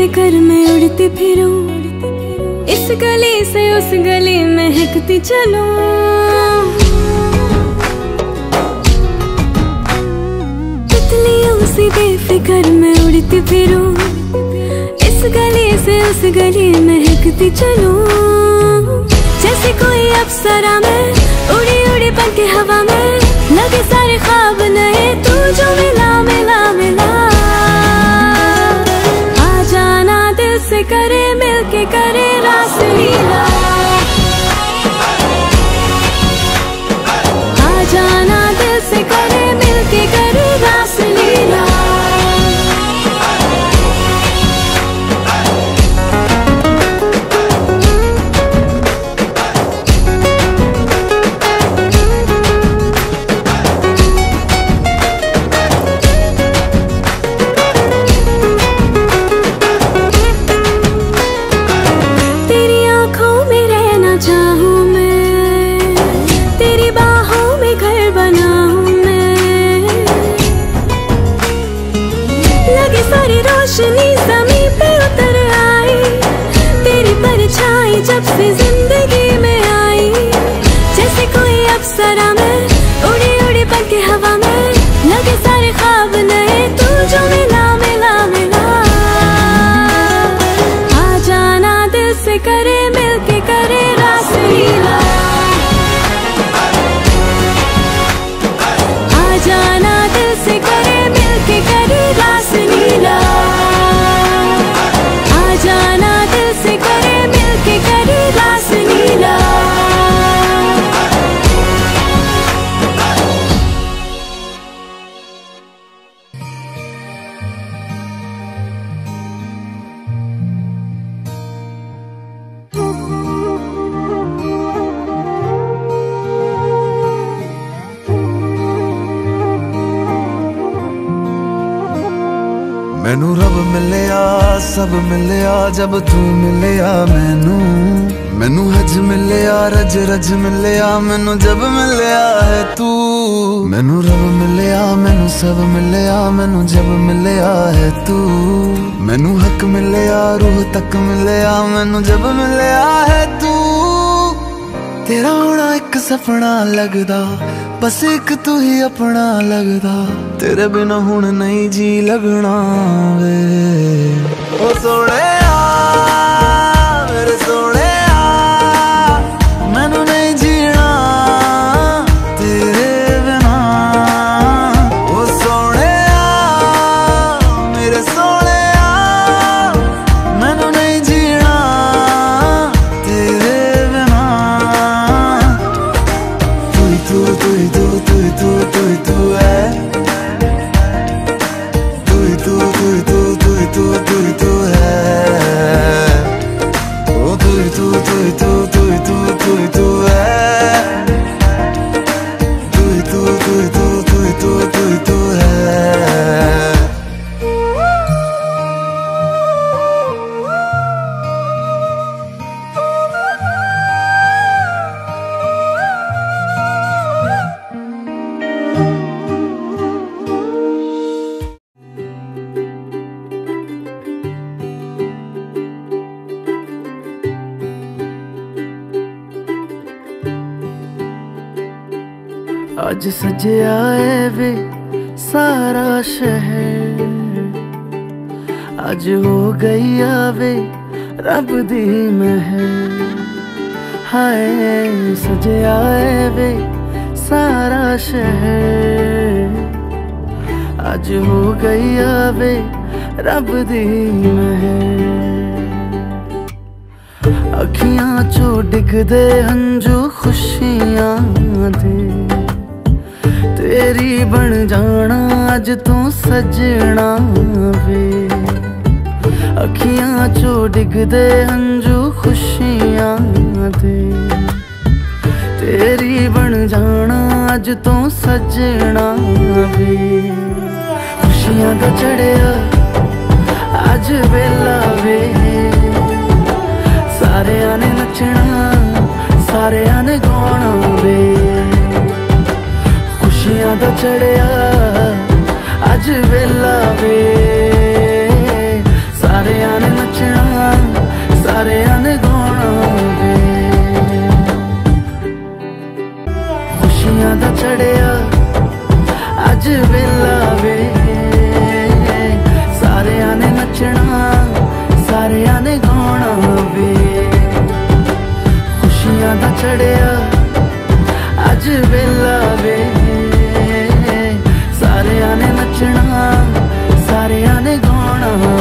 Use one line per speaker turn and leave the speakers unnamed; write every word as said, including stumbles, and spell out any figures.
बेफिक्र मैं उड़ती फिरूं, इस गली से उस गली महकती चलूं। तितलियों सी बेफिक्र मैं उड़ती फिरूं, इस गली से उस गली महकती चलूं। जैसे कोई अप्सरा मैं उड़ी उड़ी बन के हवा में, लगे सारे ख्वाब नए तू जो मिला मिला मिला। आ जाना दिल से करे मिलके करे रास लीला, आ जाना दिल से करे मिलके करे रास लीला। रोशनी ज़मीं पे उतर आई, तेरी परछाई जब से जिंदगी में आई। जैसे कोई अप्सरा मैं उड़ी उड़ी बन के हवा में, लगे सारे ख्वाब नए तू जो मिला मिला मिला। आ जाना दिल से करे मिलके करे रास लीला, आ जाना दिल से करे मिलके करे रास लीला, आ जाना दिल से करे मिलके करे रास लीला।
मैनू रब मिलिया सब मिलिया जब तू मिलिया मैनू, मैनू हज मिलिया रज रज मिलिया मैनू जब मिलिया है तू। मैनू रब मिलिया मैनू सब मिलिया मैनू जब मिलिया है तू। मैनू हक मिलिया रूह तक मिलिया मैनू जब मिलिया है तू। तेरा होना एक सपना लगदा, बस एक तू ही अपना लगदा। तेरे बिना हुण नहीं जी लगना वे ओ सोने मेरे सोने, मैनू नहीं जीना तेरे बिना। ओ सोने मेरे सोने, मैनू नहीं जीना तेरे बिना। तू ही तू तू ही तू तू ही तू तू ही तू है, तू ही तू तू ही तू तू ही तू तू ही तू है। ओ तू ही तू तू ही तू तू ही तू तू ही तू है, तू ही तू तू ही तू तू ही तू तू ही तू है।
अज सजया है वे सारा शहर, अज हो गई आवे रब दी महर। हाय सजया है वे सारा शहर, अज हो गई आवे रब दी महर। अखियां चो डिगदे हंजू खुशियां दे, तेरी बन जाना अज तू सजना वे। अखियां चो डिगदे हंजू खुशियां दे, तेरी बन जाना अज तू सजना वे। खुशियां दा चढ़िया अज वेला वे, सारियां ने नचना सारियां ने गाना वे। खुशियां दा चढ़िया अज वेला वे, सारियां ने नचना सारिया ने गाना वे खुशियां दा चढ़िया अज वेला वे सारिया ने नचना सारिया ने गाना